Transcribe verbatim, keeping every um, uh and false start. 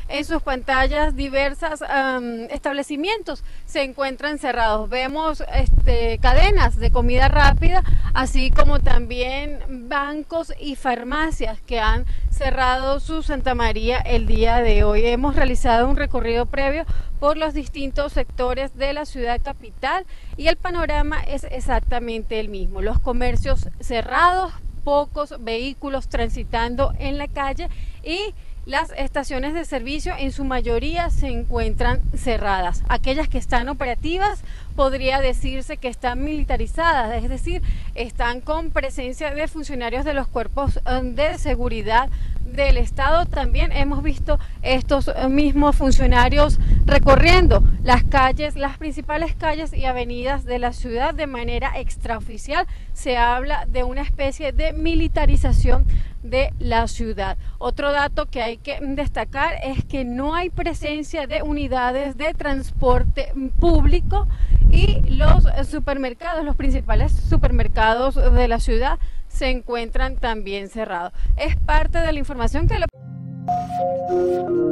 en sus pantallas diversos um, establecimientos se encuentran cerrados. Vemos este, cadenas de comida rápida, así como también bancos y farmacias que han cerrado su Santa María el día de hoy. Hemos realizado un recorrido previo por los distintos sectores de la ciudad capital y el panorama es exactamente el mismo. Los comercios cerrados, pocos vehículos transitando en la calle y las estaciones de servicio en su mayoría se encuentran cerradas. Aquellas que están operativas podría decirse que están militarizadas, es decir, están con presencia de funcionarios de los cuerpos de seguridad del Estado. También hemos visto estos mismos funcionarios recorriendo las calles, las principales calles y avenidas de la ciudad de manera extraoficial. Se habla de una especie de militarización de la ciudad. Otro dato que hay que destacar es que no hay presencia de unidades de transporte público y los supermercados, los principales supermercados de la ciudad se encuentran también cerrados. Es parte de la información que le...